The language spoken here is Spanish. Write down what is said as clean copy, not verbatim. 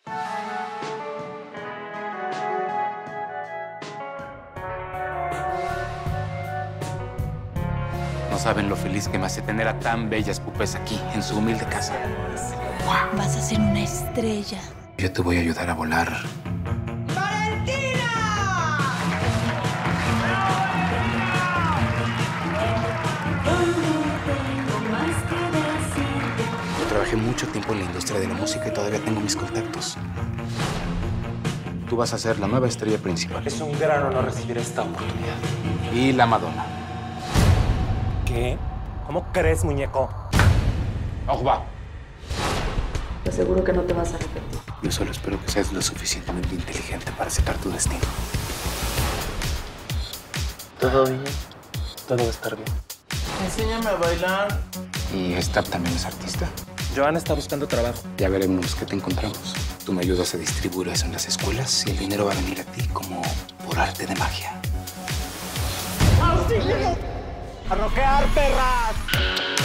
No saben lo feliz que me hace tener a tan bellas pupes aquí, en su humilde casa. Vas a ser una estrella. Yo te voy a ayudar a volar. ¡Valentina! Yo trabajé mucho tiempo en la industria de la música y todavía tengo mis contactos. Tú vas a ser la nueva estrella principal. Es un gran honor recibir esta oportunidad. Y la Madonna. ¿Qué? ¿Cómo crees, muñeco? ¡Ojo! Te aseguro que no te vas a arrepentir. Yo solo espero que seas lo suficientemente inteligente para aceptar tu destino. ¿Todo bien? Todo va a estar bien. Enséñame a bailar. ¿Y esta también es artista? Joana está buscando trabajo. Ya veremos qué te encontramos. Tú me ayudas a distribuir eso en las escuelas y el dinero va a venir a ti como por arte de magia. ¡A rockear, perras!